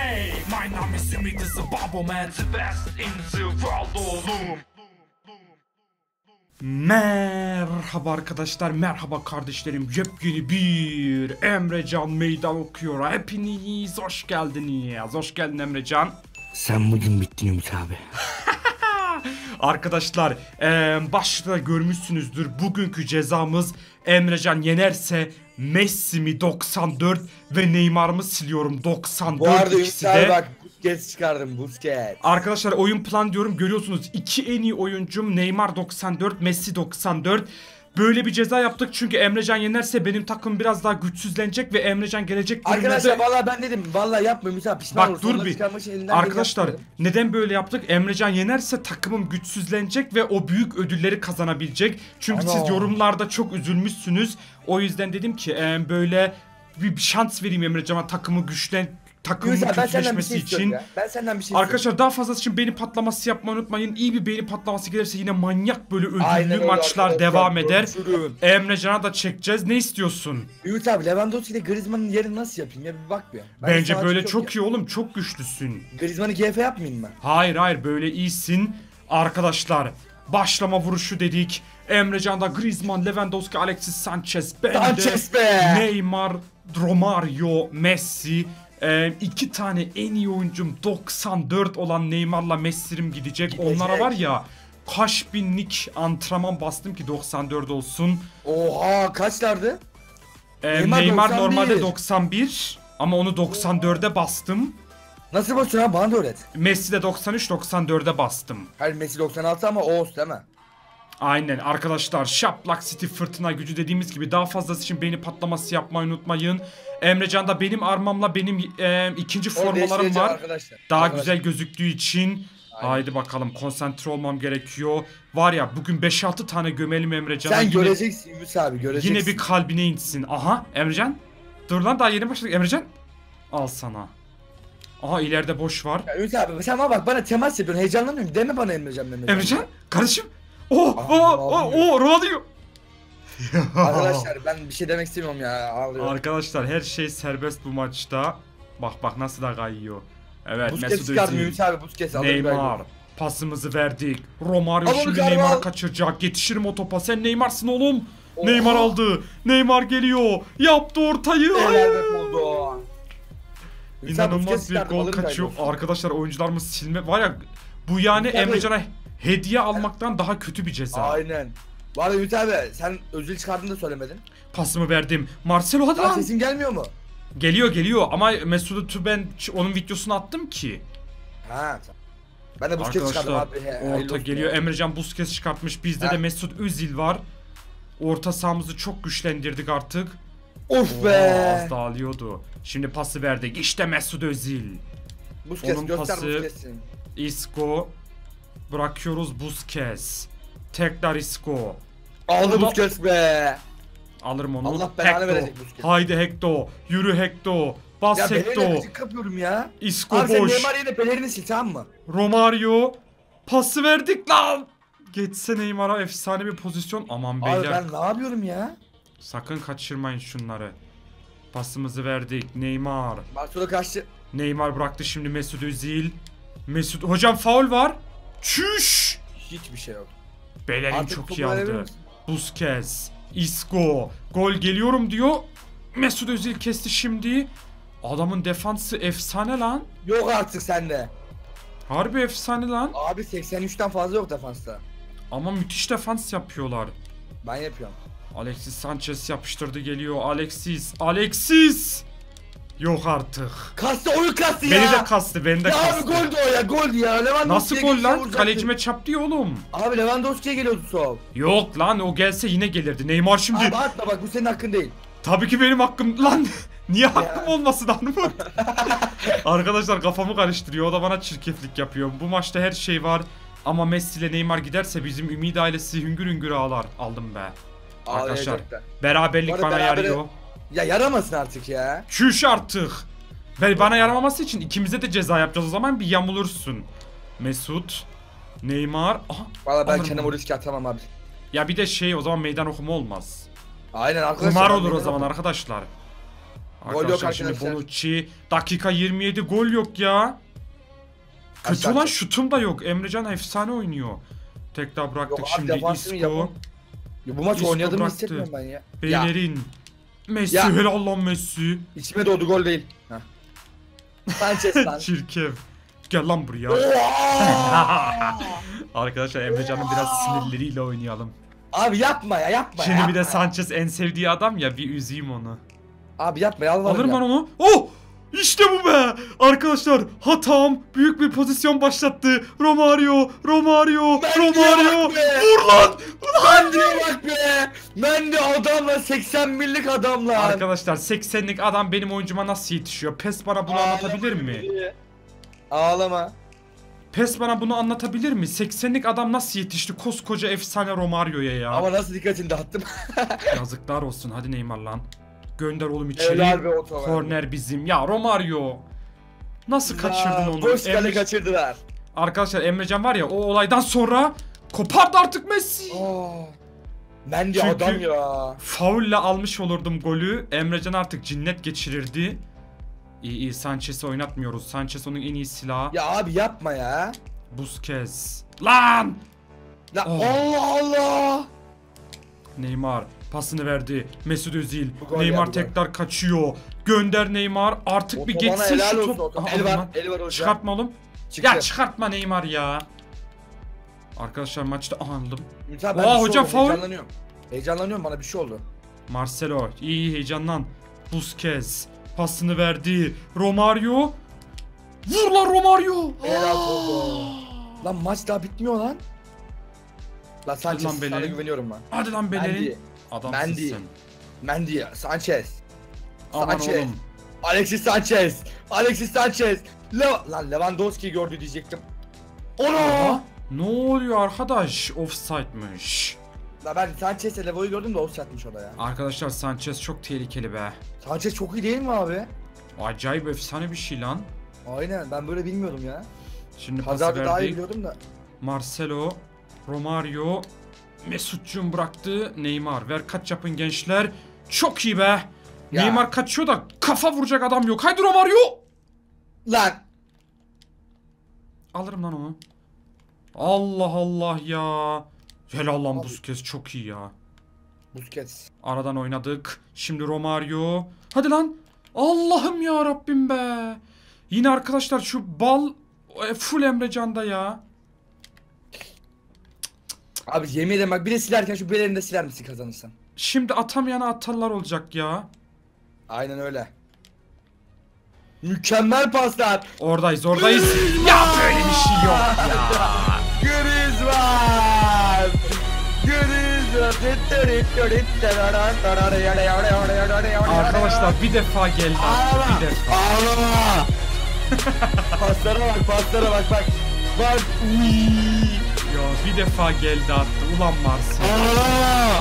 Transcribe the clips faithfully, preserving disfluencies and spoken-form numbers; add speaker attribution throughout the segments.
Speaker 1: Hey, my name is Ümit is a bubble man, the best in the world oğlum. Merhaba arkadaşlar, merhaba kardeşlerim. Yepyeni bir Emrecan meydan okuyor. Hepiniz hoş geldiniz. Hoş geldin Emrecan.
Speaker 2: Sen bugün bittin Ümit abi.
Speaker 1: Arkadaşlar ee, başta görmüşsünüzdür. Bugünkü cezamız Emrecan yenerse Messi'mi doksan dört ve Neymar'ımı siliyorum doksan dört.
Speaker 2: Bu arada
Speaker 1: ikisi
Speaker 2: de...
Speaker 1: de.
Speaker 2: Bak Busquets çıkardım, Busquets.
Speaker 1: Arkadaşlar oyun plan diyorum, görüyorsunuz iki en iyi oyuncum Neymar doksan dört, Messi doksan dört. Böyle bir ceza yaptık çünkü Emrecan yenerse benim takım biraz daha güçsüzlenecek ve Emrecan gelecek bölümde...
Speaker 2: Arkadaşlar vallahi ben dedim, vallahi yapma Ümit abi, pişman
Speaker 1: Bak
Speaker 2: olursun.
Speaker 1: dur bir arkadaşlar, neden böyle yaptık? Emrecan yenerse takımım güçsüzlenecek ve o büyük ödülleri kazanabilecek. Çünkü
Speaker 2: Ana.
Speaker 1: siz yorumlarda çok üzülmüşsünüz. O yüzden dedim ki e, böyle bir şans vereyim Emrecan'a, takımı güçlen takımın güçleşmesi
Speaker 2: şey
Speaker 1: için.
Speaker 2: ya. Ben senden bir şey
Speaker 1: Arkadaşlar
Speaker 2: istiyorum.
Speaker 1: daha fazlası için beyin patlaması yapmayı unutmayın. İyi bir beyin patlaması gelirse yine manyak böyle
Speaker 2: Aynen
Speaker 1: ödüllü
Speaker 2: öyle
Speaker 1: maçlar
Speaker 2: arkadaşlar,
Speaker 1: devam eder.
Speaker 2: görüşürüz.
Speaker 1: Emrecan'a da çekeceğiz. Ne istiyorsun?
Speaker 2: Ümit abi, Lewandowski ile Griezmann'ın yerini nasıl yapayım ya, bir bak bir. Ben
Speaker 1: Bence böyle çok iyi oğlum, çok güçlüsün.
Speaker 2: Griezmann'ı G F yapmayayım mı?
Speaker 1: Hayır hayır, böyle iyisin. Arkadaşlar başlama vuruşu dedik. Emrecan'da Griezmann, Lewandowski, Alexis Sanchez, ben
Speaker 2: Sanchez
Speaker 1: de
Speaker 2: be!
Speaker 1: Neymar, Romario, Messi. Ee, iki tane en iyi oyuncum doksan dört olan Neymar'la Messi'rim gidecek.
Speaker 2: Gidecek.
Speaker 1: Onlara var ya kaç binlik antrenman bastım ki doksan dört olsun.
Speaker 2: Oha, kaçlardı?
Speaker 1: Ee,
Speaker 2: Neymar
Speaker 1: Neymar
Speaker 2: doksan bir.
Speaker 1: normalde doksan bir ama onu doksan dörde bastım.
Speaker 2: Nasıl basıyorsun abi, bana da öğret.
Speaker 1: Messi de doksan üç, doksan dörde bastım.
Speaker 2: Hayır, Messi doksan altı ama Oğuz değil mi?
Speaker 1: Aynen arkadaşlar, şaplak City fırtına gücü dediğimiz gibi. Daha fazlası için beyni patlaması yapmayı unutmayın. Emrecan da benim armamla benim e, ikinci formalarım var.
Speaker 2: Arkadaşlar.
Speaker 1: Daha
Speaker 2: Arkadaşlar.
Speaker 1: güzel gözüktüğü için.
Speaker 2: Aynen.
Speaker 1: Haydi bakalım, konsantre olmam gerekiyor. Var ya bugün beş altı tane gömelim Emrecan'a.
Speaker 2: Sen
Speaker 1: yine,
Speaker 2: göreceksin Ümit abi, göreceksin.
Speaker 1: Yine bir kalbine insin. Aha Emrecan. Dur lan, daha yeni başladık Emrecan. Al sana. Aha ileride boş var.
Speaker 2: Ya Ümit abi sen bana bak, bana temas yapıyorsun, heyecanlanıyorum, deme bana Emrecan Mehmet.
Speaker 1: Emrecan kardeşim. Oh
Speaker 2: Aa,
Speaker 1: oh oh oh Ronaldo.
Speaker 2: Arkadaşlar ben bir şey demek istemiyorum ya, ağlıyorum.
Speaker 1: Arkadaşlar her şey serbest bu maçta. Bak bak nasıl da kayıyor. Evet,
Speaker 2: Busquets
Speaker 1: Mesut
Speaker 2: çıkardım
Speaker 1: Özil,
Speaker 2: Ümit abi, Busquets alır
Speaker 1: Neymar. Pasımızı verdik. Romario
Speaker 2: Al onu
Speaker 1: şimdi
Speaker 2: Carval.
Speaker 1: Neymar kaçıracak. Yetişirim o topa. Sen Neymar'sın oğlum.
Speaker 2: Oha.
Speaker 1: Neymar aldı. Neymar geliyor. Yaptı ortayı. Hayır.
Speaker 2: Evet oldu. Ümit abi,
Speaker 1: İnanılmaz
Speaker 2: Busquets
Speaker 1: bir
Speaker 2: çıkardım,
Speaker 1: gol
Speaker 2: alırım
Speaker 1: kaçıyor.
Speaker 2: galiba.
Speaker 1: Arkadaşlar oyuncularımız silme var ya, bu yani
Speaker 2: Ümit abi.
Speaker 1: Emrecan'a hediye almaktan daha kötü bir ceza.
Speaker 2: Aynen. Bu arada Ümit abi, sen Özil çıkardığını da söylemedin.
Speaker 1: Pasımı verdim. Marcelo hadi
Speaker 2: Lan
Speaker 1: lan.
Speaker 2: sesin gelmiyor mu?
Speaker 1: Geliyor geliyor ama Mesut'u ben onun videosunu attım ki.
Speaker 2: Ha tamam. Ben de Busquets çıkardım
Speaker 1: Arkadaşlar
Speaker 2: abi. He, hayırlı
Speaker 1: orta
Speaker 2: olsun
Speaker 1: geliyor.
Speaker 2: ya.
Speaker 1: Emrecan Busquets çıkartmış. Bizde
Speaker 2: Ha.
Speaker 1: de Mesut Özil var. Orta sahamızı çok güçlendirdik artık.
Speaker 2: Of
Speaker 1: Oha,
Speaker 2: be.
Speaker 1: az dağılıyordu. Şimdi pası verdik. İşte Mesut Özil.
Speaker 2: Busquets
Speaker 1: Onun
Speaker 2: göster
Speaker 1: pası-
Speaker 2: Busquets'in.
Speaker 1: Isco. Bırakıyoruz Busquets. Tekrar Isco.
Speaker 2: Aldı
Speaker 1: Allah-
Speaker 2: Busquets be.
Speaker 1: Alırım onu.
Speaker 2: Allah belanı
Speaker 1: Hector.
Speaker 2: verecek Busquets.
Speaker 1: Haydi Hector. Yürü Hector. Bas
Speaker 2: Ya
Speaker 1: Hector.
Speaker 2: belirle gıcık kapıyorum ya.
Speaker 1: Isco
Speaker 2: Abi sen
Speaker 1: boş.
Speaker 2: Neymar yerine pelerini sil, tamam mı?
Speaker 1: Romario. Pası verdik lan. Geçse Neymar'a efsane bir pozisyon. Aman
Speaker 2: Abi
Speaker 1: beyler.
Speaker 2: ben ne yapıyorum ya?
Speaker 1: Sakın kaçırmayın şunları. Pasımızı verdik. Neymar.
Speaker 2: Marcelo kaçtı.
Speaker 1: Neymar bıraktı şimdi Mesut Özil. Mesut hocam faul var. Çüş.
Speaker 2: Hiçbir şey yok.
Speaker 1: Bellerin
Speaker 2: Artık
Speaker 1: çok
Speaker 2: topu
Speaker 1: iyi
Speaker 2: verebilir
Speaker 1: aldı.
Speaker 2: misin?
Speaker 1: Busquets. Isco. Gol geliyorum diyor. Mesut Özil kesti şimdi. Adamın defansı efsane lan.
Speaker 2: Yok artık sende.
Speaker 1: Harbi efsane lan.
Speaker 2: Abi seksen üçten fazla yok defansta.
Speaker 1: Ama müthiş defans yapıyorlar.
Speaker 2: Ben yapıyorum.
Speaker 1: Alexis Sanchez yapıştırdı, geliyor. Alexis. Alexis. Yok artık.
Speaker 2: Kastı, oyun kastı ya.
Speaker 1: Beni de kastı, beni de
Speaker 2: Ya abi
Speaker 1: kastı.
Speaker 2: goldü o ya, goldü ya. Lewandowski'ye
Speaker 1: Nasıl gol
Speaker 2: gelse
Speaker 1: lan?
Speaker 2: vuracaktı.
Speaker 1: Kalecime çarptı ya oğlum.
Speaker 2: Abi Lewandowski'ye geliyordu sol.
Speaker 1: Yok lan, o gelse yine gelirdi. Neymar şimdi.
Speaker 2: Abi atma bak, bu senin hakkın değil.
Speaker 1: Tabii ki benim hakkım lan. Niye hakkım olmasın hanımım? Arkadaşlar kafamı karıştırıyor. O da bana çirkeflik yapıyor. Bu maçta her şey var. Ama Messi ile Neymar giderse bizim Ümit ailesi hüngür hüngür ağlar. Aldım be. Arkadaşlar
Speaker 2: Ağlayacak da.
Speaker 1: beraberlik
Speaker 2: Bu arada
Speaker 1: bana
Speaker 2: berabere-
Speaker 1: yarıyor.
Speaker 2: Ya yaramasın artık ya.
Speaker 1: Çüş artık. Ben, bana yaramaması için ikimize de ceza yapacağız, o zaman bir yamulursun. Mesut, Neymar. Aha,
Speaker 2: Valla ben
Speaker 1: alırım
Speaker 2: kendime
Speaker 1: onu.
Speaker 2: o riski atamam abi.
Speaker 1: Ya bir de şey, o zaman meydan okuma olmaz.
Speaker 2: Aynen arkadaşlar.
Speaker 1: Kumar
Speaker 2: ben
Speaker 1: olur o
Speaker 2: meydan
Speaker 1: zaman
Speaker 2: okudum.
Speaker 1: arkadaşlar. Arkadaşlar şimdi
Speaker 2: arkadaşlar.
Speaker 1: Bonucci dakika yirmi yedi gol yok ya. Kötü
Speaker 2: Aşağı
Speaker 1: olan
Speaker 2: çek.
Speaker 1: şutum da yok. Emrecan efsane oynuyor. Tekrar bıraktık
Speaker 2: Yok abi,
Speaker 1: şimdi
Speaker 2: defansını
Speaker 1: Isco.
Speaker 2: yapın. Ya bu maç
Speaker 1: Isco
Speaker 2: oynadığımı
Speaker 1: bıraktı.
Speaker 2: hissetmiyorum ben ya. Ya
Speaker 1: Beylerin. Messi
Speaker 2: Ya.
Speaker 1: helal lan Messi.
Speaker 2: içime doğdu gol değil. Heh. Sanchez lan.
Speaker 1: Çirkev. Gel lan buraya.
Speaker 2: Oha!
Speaker 1: Arkadaşlar Emrecan'ın biraz sinirleriyle oynayalım.
Speaker 2: Abi yapma ya yapma
Speaker 1: Şimdi
Speaker 2: ya.
Speaker 1: bir de
Speaker 2: yapma.
Speaker 1: Sanchez en sevdiği adam ya, bir üzeyim onu.
Speaker 2: Abi yapma yalvarırım
Speaker 1: Alırım
Speaker 2: ya.
Speaker 1: ben onu. Oh! İşte bu be! Arkadaşlar hatam büyük bir pozisyon başlattı. Romario, Romario,
Speaker 2: Mendy'ye
Speaker 1: Romario.
Speaker 2: bak be!
Speaker 1: Vur lan!
Speaker 2: Mendy'ye bak be! Mendy adamla seksen birlik adamlar.
Speaker 1: Arkadaşlar seksenlik adam benim oyuncuma nasıl yetişiyor? Pes bana bunu anlatabilir mi?
Speaker 2: Ağlama.
Speaker 1: Pes bana bunu anlatabilir mi? seksenlik adam nasıl yetişti koskoca efsane Romario'ya ya?
Speaker 2: Ama nasıl dikkatini dağıttım.
Speaker 1: Yazıklar olsun, hadi Neymar lan. Gönder oğlum içeri.
Speaker 2: Helal be Oto.
Speaker 1: Korner bizim. Ya Romario. Nasıl kaçırdın onu?
Speaker 2: Boş kale
Speaker 1: Emre-
Speaker 2: kaçırdılar.
Speaker 1: Arkadaşlar Emrecan var ya, o olaydan sonra kopardı artık Messi.
Speaker 2: Oh. Mendy
Speaker 1: Çünkü-
Speaker 2: adam ya.
Speaker 1: Faulle almış olurdum golü. Emrecan artık cinnet geçirirdi. İyi iyi, Sanchez'i oynatmıyoruz. Sanchez onun en iyi silahı.
Speaker 2: Ya abi yapma ya.
Speaker 1: Busquets. Lan!
Speaker 2: La
Speaker 1: Oh.
Speaker 2: Allah Allah.
Speaker 1: Neymar pasını verdi. Mesut Özil.
Speaker 2: Bu gol
Speaker 1: Neymar
Speaker 2: ya, bu gol.
Speaker 1: tekrar kaçıyor. Gönder Neymar. Artık bir
Speaker 2: Otobana
Speaker 1: geçsin
Speaker 2: helal
Speaker 1: şu
Speaker 2: olsun
Speaker 1: top.
Speaker 2: Otobana.
Speaker 1: Aha,
Speaker 2: El var,
Speaker 1: lan.
Speaker 2: el var hocam.
Speaker 1: Çıkartma oğlum.
Speaker 2: Çıktı.
Speaker 1: Ya çıkartma Neymar ya. Arkadaşlar maçta aldım.
Speaker 2: Ümit abi,
Speaker 1: Aa,
Speaker 2: ben bir şey
Speaker 1: hocam
Speaker 2: oldu,
Speaker 1: faul.
Speaker 2: Heyecanlanıyorum. Heyecanlanıyorum, bana bir şey oldu.
Speaker 1: Marcelo iyi iyi heyecanlan. Busquets pasını verdi. Romario. Vur lan Romario.
Speaker 2: Helal
Speaker 1: Aa!
Speaker 2: oldu. Lan maç daha bitmiyor lan. Lan Sanchez,
Speaker 1: Lan
Speaker 2: sana
Speaker 1: Bellerin.
Speaker 2: güveniyorum ben.
Speaker 1: Hadi lan
Speaker 2: Mendy.
Speaker 1: Bellerin. Adamsın
Speaker 2: Mendy.
Speaker 1: sen.
Speaker 2: Mendy, Sanchez.
Speaker 1: Aman
Speaker 2: Sanchez.
Speaker 1: oğlum.
Speaker 2: Alexis Sanchez. Alexis Sanchez. Le lan Lewandowski gördü diyecektim. Onu.
Speaker 1: Aha, ne oluyor arkadaş? Offside'mış.
Speaker 2: La ben Sanchez'le Levo'yu gördüm de offside'miş o da ya.
Speaker 1: Arkadaşlar Sanchez çok tehlikeli be.
Speaker 2: Sanchez çok iyi değil mi abi?
Speaker 1: Acayip efsane bir şey lan.
Speaker 2: Aynen, ben böyle bilmiyordum ya.
Speaker 1: Şimdi pas
Speaker 2: Hazard'ı daha iyi
Speaker 1: verdi.
Speaker 2: biliyordum da.
Speaker 1: Marcelo, Romario, Mesut'cum bıraktı. Neymar, ver kaç yapın gençler. Çok iyi be.
Speaker 2: Ya.
Speaker 1: Neymar kaçıyor da kafa vuracak adam yok. Haydi Romario.
Speaker 2: Lan.
Speaker 1: Alırım lan onu. Allah Allah ya. Helal lan, Busquets çok iyi ya.
Speaker 2: Busquets.
Speaker 1: Aradan oynadık. Şimdi Romario. Hadi lan. Allah'ım ya Rabbim be. Yine arkadaşlar şu bal e, full Emrecan'da ya.
Speaker 2: Abi yemin ederim bak, bir de silerken şu belerini de siler misin kazanırsan?
Speaker 1: Şimdi atamayana atarlar olacak ya.
Speaker 2: Aynen öyle. Mükemmel paslar.
Speaker 1: Oradayız oradayız. Ya böyle bir şey yok ya.
Speaker 2: Griezmann. Griezmann.
Speaker 1: Arkadaşlar bir defa geldi.
Speaker 2: Ağlama.
Speaker 1: Bir defa.
Speaker 2: Ağlama. Paslara bak, paslara bak bak. Bak. Uy.
Speaker 1: Ya bir defa geldi attı. Ulan Marcelo.
Speaker 2: Ağlama.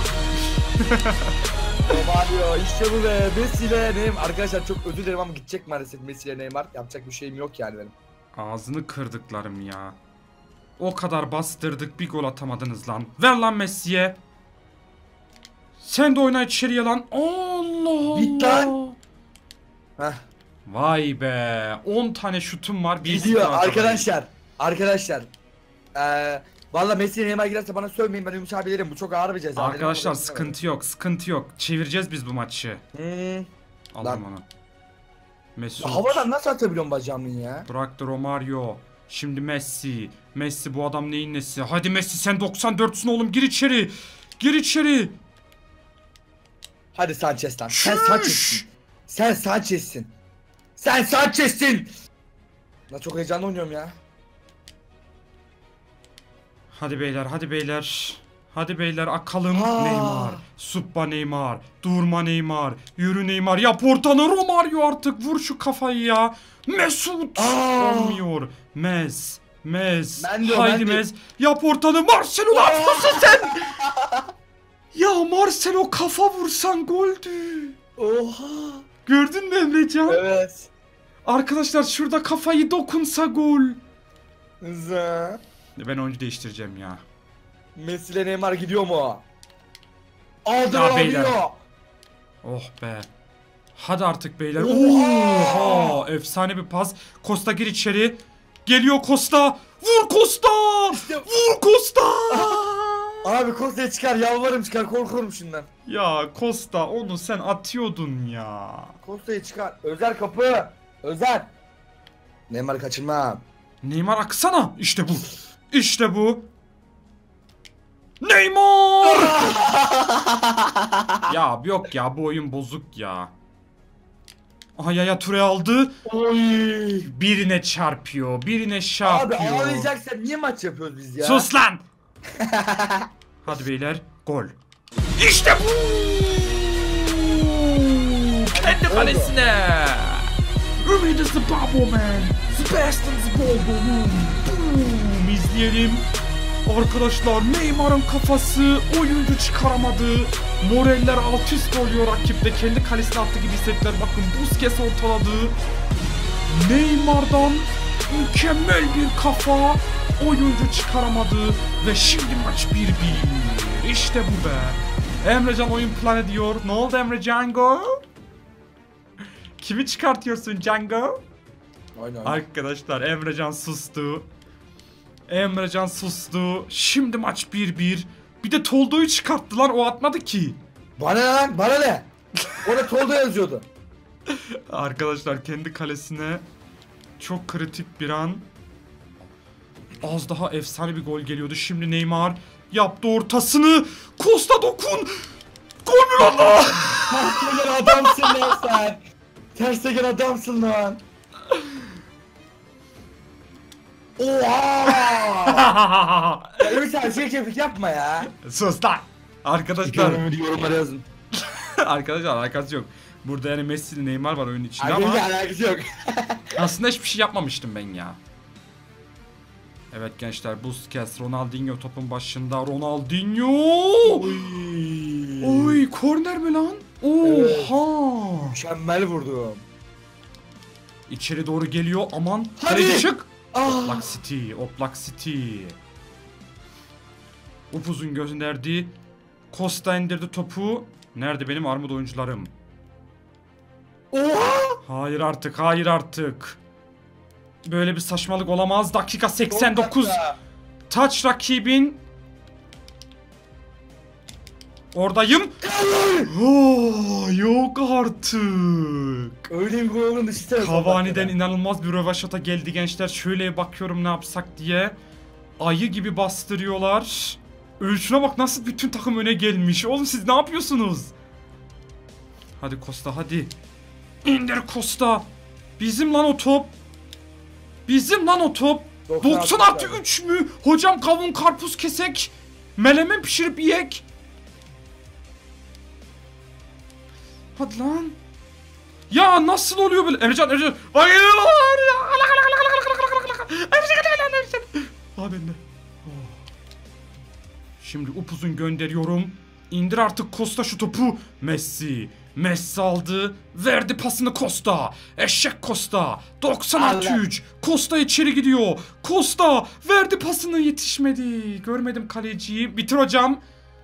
Speaker 2: Romario işte bu be. Messi ile Neymar. Arkadaşlar çok özür dilerim ama gidecek maalesef Messi ile Neymar. Yapacak bir şeyim yok yani benim.
Speaker 1: Ağzını kırdıklarım ya. O kadar bastırdık, bir gol atamadınız lan. Ver lan Messi'ye. Sen de oyna içeriye lan. Allah Allah.
Speaker 2: Bit lan. Heh.
Speaker 1: Vay be. on tane şutum var. Bir
Speaker 2: Gidiyor
Speaker 1: sıfır
Speaker 2: arkadaşlar. Arkadaşlar. Eee valla Messi ile Neymar giderse bana sövmeyin, ben Ümit abi derim. Bu çok ağır bir ceza.
Speaker 1: Arkadaşlar
Speaker 2: Benim
Speaker 1: sıkıntı yok, sıkıntı yok. Çevireceğiz biz bu maçı.
Speaker 2: Hmm.
Speaker 1: Alalım onu. Mesut.
Speaker 2: Havadan nasıl atabiliyorum bacağımın ya?
Speaker 1: Bıraktı Romario. Şimdi Messi. Messi bu adam neyin nesi? Hadi Messi sen doksan dörtsün oğlum, gir içeri. Gir içeri.
Speaker 2: Hadi Sanchez lan. Sen
Speaker 1: Şuş.
Speaker 2: Sanchez'sin. Sen Sanchez'sin. Sen Sanchez'sin. Lan çok heyecanlı oynuyorum ya.
Speaker 1: Hadi beyler, hadi beyler. Hadi beyler akalım.
Speaker 2: Aa.
Speaker 1: Neymar. Suppa Neymar. Durma Neymar. Yürü Neymar. Yap ortanı Romario artık. Vur şu kafayı ya. Mesut.
Speaker 2: Aa.
Speaker 1: Olmuyor. Mez. Mez.
Speaker 2: Ben de,
Speaker 1: Haydi
Speaker 2: ben de.
Speaker 1: Mez. Yap ortanı. Marcelo ne yapıyorsun sen? Ya Marcelo kafa vursan goldü.
Speaker 2: Oha.
Speaker 1: Gördün mü Emrecan?
Speaker 2: Evet.
Speaker 1: Arkadaşlar şurada kafayı dokunsa gol.
Speaker 2: Zı.
Speaker 1: Ben oyuncu değiştireceğim ya.
Speaker 2: Messi ile Neymar gidiyor mu? Aldı
Speaker 1: Ya beyler.
Speaker 2: alıyor.
Speaker 1: Oh be. Hadi artık beyler.
Speaker 2: Oha!
Speaker 1: Oha! Efsane bir pas. Costa gir içeri. Geliyor Costa. Vur Costa!
Speaker 2: İşte...
Speaker 1: Vur Costa!
Speaker 2: Abi Costa'ya çıkar, yalvarırım çıkar, korkuyorum şundan.
Speaker 1: Ya Costa onu sen atıyordun ya.
Speaker 2: Costa'ya çıkar. Özer kapı. Özer. Neymar kaçırma.
Speaker 1: Neymar aksana. İşte bu. İşte bu. Neymar! Ya yok ya, bu oyun bozuk ya. Aha Yaya Toure aldı.
Speaker 2: Oy.
Speaker 1: Birine çarpıyor. Birine
Speaker 2: Abi
Speaker 1: çarpıyor.
Speaker 2: ağlayacaksan niye maç yapıyoruz biz ya?
Speaker 1: Sus lan. Hadi beyler, gol. İşte bu. Kendi kalesine. Ümit is the bubble man. Sebastian's bubble. Boom. İzleyelim. Arkadaşlar Neymar'ın kafası, oyuncu çıkaramadı. Moraller alt üst oluyor rakipte. Kendi kalesine attı gibi hissettiler. Bakın Busquets ortaladı. Neymar'dan mükemmel bir kafa, oyuncu çıkaramadı ve şimdi maç bir bir. İşte bu be. Emrecan oyun plan ediyor. Ne oldu Emrecan go? Kimi çıkartıyorsun Django?
Speaker 2: Aynen.
Speaker 1: Arkadaşlar Emrecan sustu. Emrecan sustu. Şimdi maç bir bir. Bir de Toldo'yu çıkarttı lan, o atmadı ki.
Speaker 2: Bana ne lan? Bana ne? Orada Toldo yazıyordu.
Speaker 1: Arkadaşlar kendi kalesine çok kritik bir an. Az daha efsane bir gol geliyordu. Şimdi Neymar yaptı ortasını. Costa dokun. Gol mü lan?
Speaker 2: Ters tegen adamsın lan sen. Ters tegen adamsın lan. Oha! Ya Ümit abi şey çevik yapma ya.
Speaker 1: Sus lan. Arkadaşlar.
Speaker 2: Yorumlara yazın.
Speaker 1: Arkadaşlar alakası yok. Burada yani Messi ile Neymar var oyunun içinde
Speaker 2: Abi
Speaker 1: ama
Speaker 2: alakası yok.
Speaker 1: aslında hiçbir şey yapmamıştım ben ya. Evet gençler, Busquets, Ronaldinho topun başında. Ronaldinho!
Speaker 2: Oy.
Speaker 1: Oy, korner mi lan? Oha!
Speaker 2: Mükemmel vurdum.
Speaker 1: İçeri doğru geliyor, aman.
Speaker 2: Hadi!
Speaker 1: Kaleci çık!
Speaker 2: Ah.
Speaker 1: Oblak City, Oblak City. Upuzun gönderdi. Costa indirdi topu. Nerede benim armut oyuncularım?
Speaker 2: Oha!
Speaker 1: Hayır artık, hayır artık. Böyle bir saçmalık olamaz. Dakika seksen dokuz. Taç rakibin. Oradayım. Oh, yok artık.
Speaker 2: Öyle bir gol olduğunu düşünsene.
Speaker 1: Cavani'den inanılmaz bir rövaşata geldi gençler. Şöyle bakıyorum ne yapsak diye. Ayı gibi bastırıyorlar. Ölçüne bak, nasıl bütün takım öne gelmiş. Oğlum siz ne yapıyorsunuz? Hadi Costa hadi. İndir Costa. Bizim lan o top. Bizim lan o top. doksan artı üç mü? Hocam kavun karpuz kesek. Melemen pişirip yiyek. Hadi lan. Ya nasıl oluyor böyle? Emrecan, Emrecan. Bayılıyorlar ya. Aa bende. Şimdi upuzun gönderiyorum. İndir artık Costa şu topu. Messi. Messi aldı. Verdi pasını Costa. Eşek Costa. doksan artı üç. Costa içeri gidiyor. Costa verdi pasını, yetişmedi. Görmedim kaleciyi. Bitir hocam.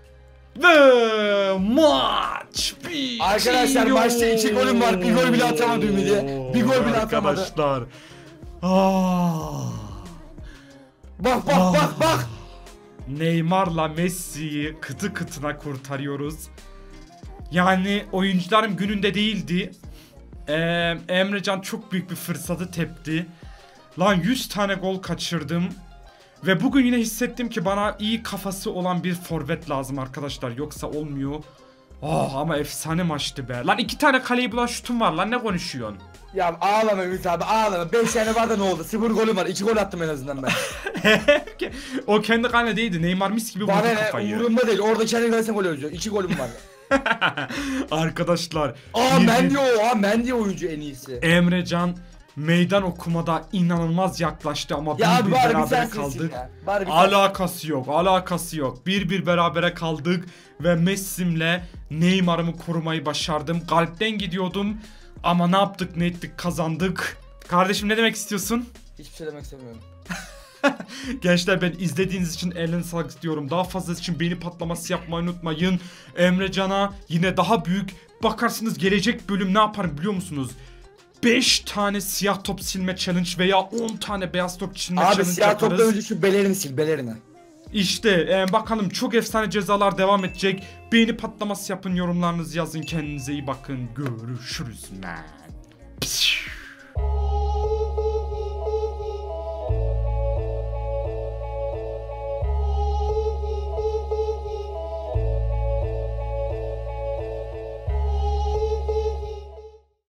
Speaker 1: Ve maç bitiyor.
Speaker 2: Arkadaşlar maçta iki golüm var. Bir gol bile atamadı Ümidi. Bir gol bile atamadı.
Speaker 1: Arkadaşlar. Aa.
Speaker 2: Bak bak bak bak.
Speaker 1: Neymar'la Messi'yi kıtı kıtına kurtarıyoruz. Yani oyuncularım gününde değildi. Ee, Emrecan çok büyük bir fırsatı tepti. Lan yüz tane gol kaçırdım. Ve bugün yine hissettim ki bana iyi kafası olan bir forvet lazım arkadaşlar. Yoksa olmuyor. Oh, ama efsane maçtı be. Lan iki tane kaleyi bulan şutum var lan, ne konuşuyorsun?
Speaker 2: Ya ağlama Ümit abi ağlama. beş tane var da ne oldu? sıfır golüm var. iki gol attım en azından ben.
Speaker 1: O kendi kalene değildi. Neymar mis gibi vurdu
Speaker 2: Bana ne
Speaker 1: kafayı.
Speaker 2: umurumda değil. Orada kendi kalesine gol yazıyor. iki golüm var.
Speaker 1: Arkadaşlar.
Speaker 2: Aa
Speaker 1: bir-
Speaker 2: Mendy o. Aa Mendy oyuncu en iyisi.
Speaker 1: Emrecan meydan okumada inanılmaz yaklaştı ama
Speaker 2: Ya
Speaker 1: bir
Speaker 2: abi
Speaker 1: bir
Speaker 2: bari bir
Speaker 1: berabere
Speaker 2: sensin
Speaker 1: kaldık.
Speaker 2: ya. Bari bir
Speaker 1: Alakası yok, alakası yok. Bir bir berabere kaldık ve Messi'mle Neymar'ımı korumayı başardım. Galpten gidiyordum ama ne yaptık, ne ettik, kazandık. Kardeşim ne demek istiyorsun?
Speaker 2: Hiçbir şey demek istemiyorum.
Speaker 1: Gençler ben izlediğiniz için elinize sağlık diyorum. Daha fazlası için beğeni patlaması yapmayı unutmayın. Emrecan'a yine daha büyük bakarsınız gelecek bölüm ne yaparım biliyor musunuz? beş tane siyah top silme challenge veya on tane beyaz top silme
Speaker 2: Abi
Speaker 1: challenge
Speaker 2: siyah
Speaker 1: yaparız.
Speaker 2: toptan önce şu belerini sil belerini.
Speaker 1: İşte e, bakalım çok efsane cezalar devam edecek. Beğeni patlaması yapın, yorumlarınızı yazın, kendinize iyi bakın. Görüşürüz man.